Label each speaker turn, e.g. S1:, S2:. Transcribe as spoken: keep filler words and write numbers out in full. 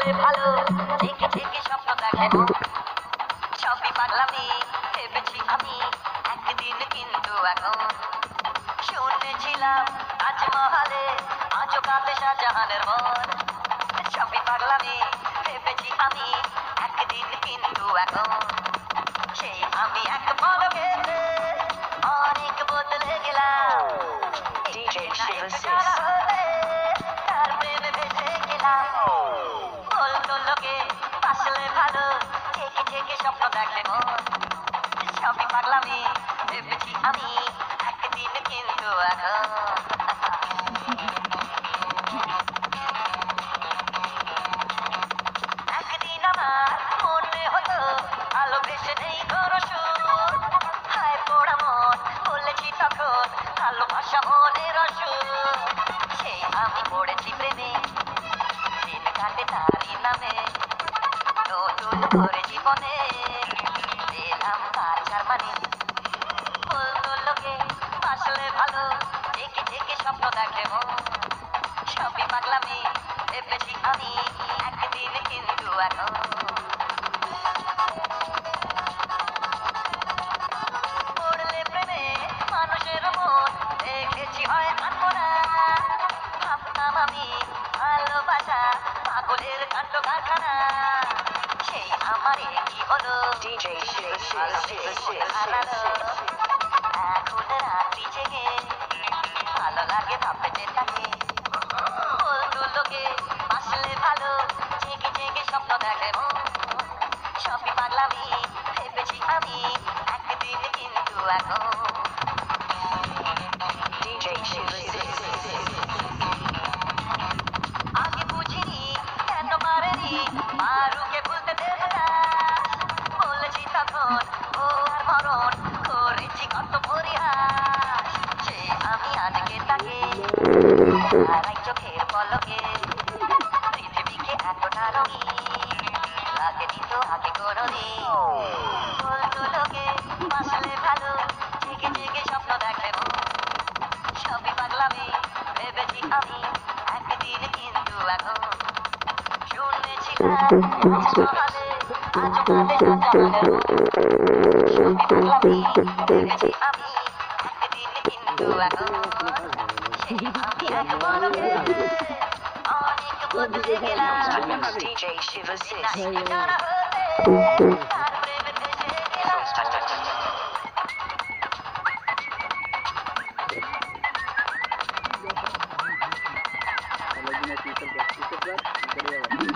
S1: আসলে ভালো ঠিকই ঠিকই স্বপ্ন দেখে মন সবই পাগলামি ভেবেছি আমি একদিন কিন্তু এখন শুনেছিলাম তাজমহলে আজও কাঁদে শাহজাহানের মন সবই পাগলামি ভেবেছি আমি একদিন কিন্তু এখন সেই আমি এক পলকেতে অনেক বদলে গেলাম
S2: D J Shiva
S1: যারা
S2: Sis.
S1: হলে তার প্রেমে ভেসে গেলাম বলতো লোকে আসলে ভালো থেকে থেকে স্বপ্ন দেখে মন সবই পাগলামি ভেবেছি আমি একদিন কিন্তু এখন একদিন আমার মনে হতো আলো ভেসে নেই কোনো সুর হায় পোড়া মন বলেছি তখন ভালোবাসা মনের অসুর সেই আমি পড়েছি প্রেমে দিন কাটে তারই নামে নতুন করে জীবনে দিলাম তার জার্মানি বলতো লোকে আসলে ভালো দেখে দেখে স্বপ্ন দেখে মন সবই পাগলামি ভেবেছি আমি একদিন কিন্তু এখন পড়লে প্রেমে মানুষের মন দেখেছি হয় আনমনা ভাবতাম আমি ভালোবাসা পাগলের কাণ্ড কারখানা সেই আমারে কি হলো
S2: D J Shiva Sis.
S1: ভালোবেসে
S2: Shiva
S1: মন
S2: Sis.
S1: হারালো
S2: Sis.
S1: এখন রাত্রি জেগে ভালো লাগে ভাবতে থাকে বলতো লোকে আসলে ভালো জেগে জেগে স্বপ্ন দেখে মন সবই পাগলামি ভেবেছি আমি একদিন কিন্তু এখন
S2: D J Shiva Sis.
S1: আগে বুঝিনি কেন পারেনি মারুকে ভুলতে দেবে না বলেছি তখন ও আর মরণ করেছি কত পরিহাস সে আমি আজকে তাকে হারাই চোখের পলকে পৃথিবীকে এতটা রঙিন লাগেনি তো আগে কোনোদিন বলতো লোকে আসলে ভালো জেগে জেগে স্বপ্ন দেখে মন সবই পাগলামি ভেবেছি আমি একদিন কিন্তু এখন শুনেছিলাম তাজমহলে আজও কাঁদে শাহজাহানের মন সবই পাগলামি ভেবেছি আমি একদিন কিন্তু এখন সেই আমি এক পলকেতে অনেক বদলে গেলাম
S2: D J Shiva Sis.
S1: যারা হলে তার প্রেমে ভেসে গেলাম
S3: Lagi na people, people, people,